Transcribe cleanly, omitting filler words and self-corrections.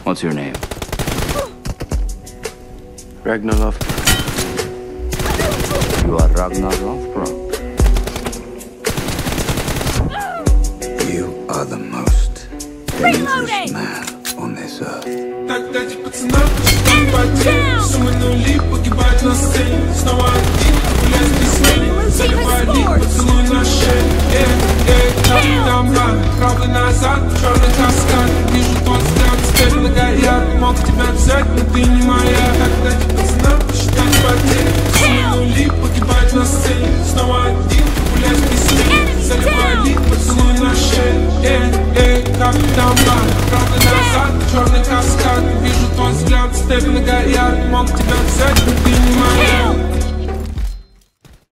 What's your name? Ragnar Lothbrok. You are Ragnar Lothbrok. You are the most dangerous man on this earth. Правый назад, черный каскад. Вижу твой взгляд, теперь многояд. Мог тебя взять, но ты не моя. Когда тебе знал, посчитать потери. Суммы нули, погибать на сцене. Снова один, гулять без сны. Заливай лик, поцелуй на шее. Капитан Блан. Правый назад, черный каскад. Вижу твой взгляд, теперь многояд. Мог тебя взять, но ты не моя.